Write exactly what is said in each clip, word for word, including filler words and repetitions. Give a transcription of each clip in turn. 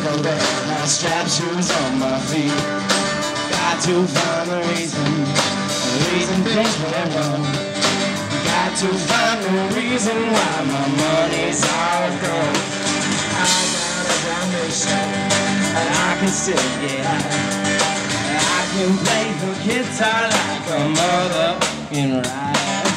ankle belt, my strap shoes on my feet. Got to find the reason, the reason things went wrong. Got to find the reason why my money's all gone. I got a foundation, and I can still get high. I can play the guitar like a motherfucking ride.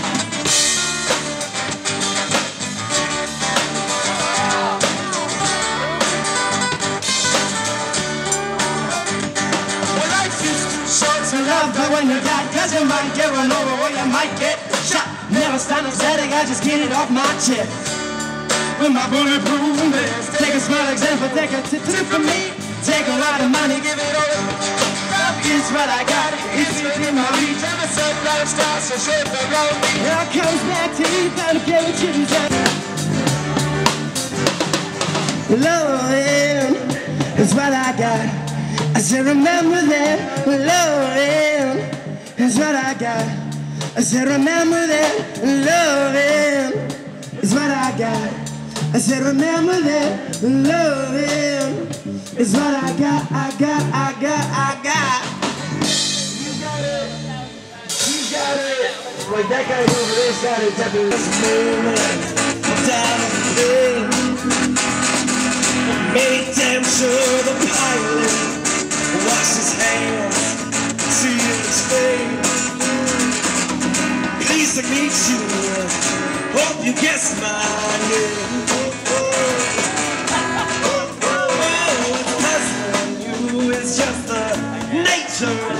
Love, but when you die, cause you might get run over or you might get shot. Never stand upsetting, I just get it off my chest with my bulletproof vest. Take a small example, take a tip from me. Take a lot of money, give it all. It's what I got, it's within my reach. Ever since life starts to shape the road, it all comes back to you, gotta get what you deserve. Loving is what I got. I said remember that loving is what I got. I said remember that loving is what I got. I said remember that loving is what I got. I got, I got, I got. You got it. You got it. Like that guy over there started tapping this movement down the lane. Made damn sure the pilot wash his hands, see his face. Pleased to meet you, hope you guess my name. Oh, it's puzzling you, it's just the nature